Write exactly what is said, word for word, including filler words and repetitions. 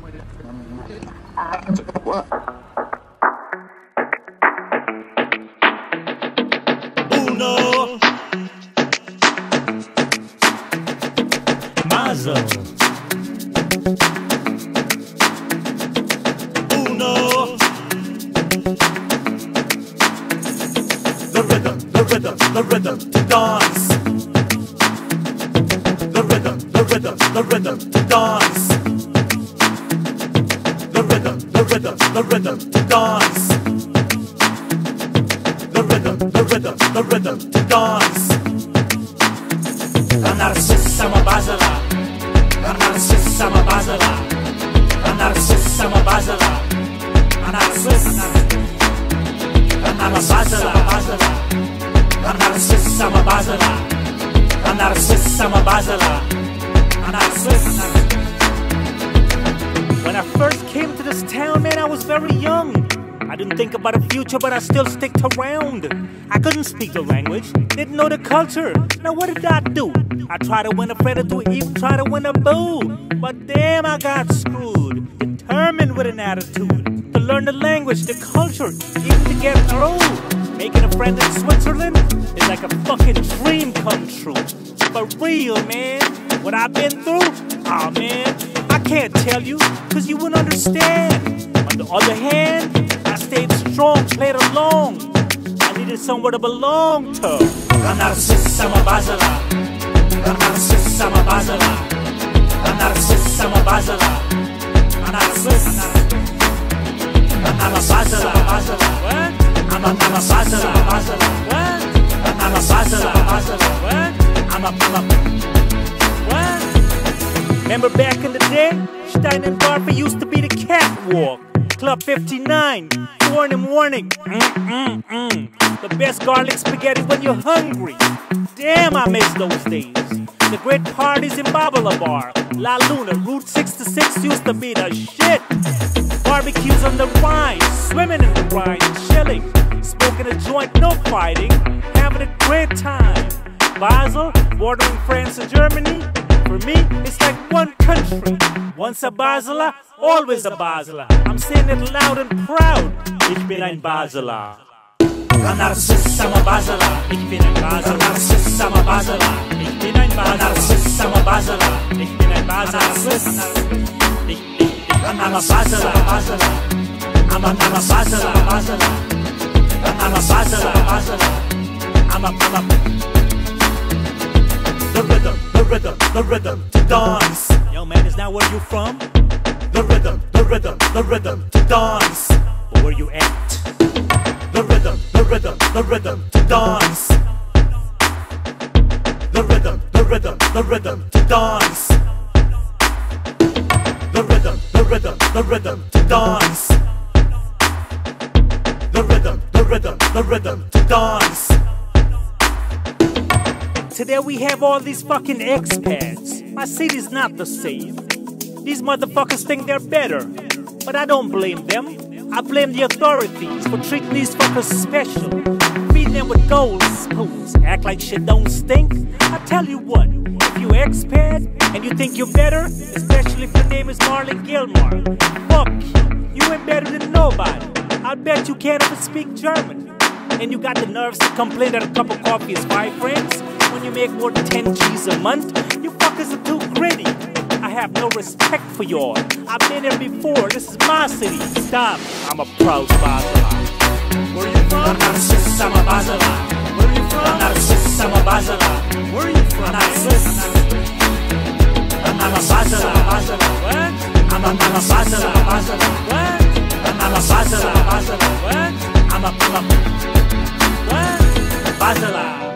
Uno. Mazel. Uno. The rhythm, the rhythm, the rhythm to dance. The rhythm, the rhythm, the rhythm to dance. The rhythm, the rhythm, the rhythm to dance. The rhythm, the rhythm, the rhythm to dance. I'm not a sis, I'm a Basler. I'm not a sis, I'm a Basler. I'm not a sis, I'm a Basler. I'm not a sis, I'm not a Basler. I'm not a sis, I'm a Basler. I'm not a sis, I'm a Basler. I'm not a sis. When I first came to this town, man, I was very young. I didn't think about the future, but I still sticked around. I couldn't speak the language, didn't know the culture. Now what did I do? I tried to win a friend or two, even try to win a boo. But damn, I got screwed. Determined with an attitude to learn the language, the culture, even to get through. Making a friend in Switzerland is like a fucking dream come true. For real, man. What I've been through? Aw, oh, man, I can't tell you, cause you wouldn't understand. On the other hand, I stayed strong, played along. I needed somewhere to belong to. I'm not a sis, I'm a Basler. I'm not a sis, I'm a Basler. I'm not a sis, I'm a Basler. I'm not a sis. I'm not a Basler. What? I'm a, I'm a Basler. What? I'm a Basler. What? I'm a, I'm a. What? Remember back in the day, Stein and Barber used to be the catwalk. Club fifty-nine, four in the morning. Mm, mm, mm. The best garlic spaghetti when you're hungry. Damn, I miss those days. The great parties in Babala Bar, La Luna, Route sixty-six used to be the shit. Barbecues on the Rhine, swimming in the Rhine, chilling, smoking a joint, no fighting, having a great time. Basel, bordering France and Germany. For me, it's like one country. Once a Basler, always a Basler. I'm saying it loud and proud. Ich bin ein Basler. I'm not a sis, I'm a Basler. Ich bin ein Basler. I'm not a sis, I'm a Basler. Ich bin ein Basler. I'm not a sis, I'm a Basler. Ich bin ein Basler. I'm a Basler. I'm a, I'm a Basler. I'm a Basler. I'm a, I'm a. The rhythm, the rhythm, the rhythm to dance. Yo, man, is that where you from? The rhythm, the rhythm, the rhythm to dance. But where you at? The rhythm, the rhythm, the rhythm to dance. The rhythm, the rhythm, the rhythm to dance. The rhythm, the rhythm, the rhythm to dance. The rhythm, the rhythm, the rhythm to dance. Today we have all these fucking expats. My city's not the same. These motherfuckers think they're better. But I don't blame them. I blame the authorities for treating these fuckers special. Feeding them with gold spoons. Act like shit don't stink. I tell you what, if you expat and you think you're better, especially if your name is Marlon Gilmore, fuck you. You ain't better than nobody. I bet you can't even speak German. And you got the nerves to complain that a cup of coffee is five francs when you make more than ten G's a month. You fuckers are too gritty. I have no respect for y'all. I've been here before. This is my city. Stop. I'm a proud Basler. Where you from? I'm not a sis, I'm a Basler. Where you from? I'm not a sis, I'm a Basler. Where you from? I'm not a sis. I'm not a Basler. What? I'm a, I'm a Basler. What? I'm a Basler. What? I'm a, I'm a. What? Basler.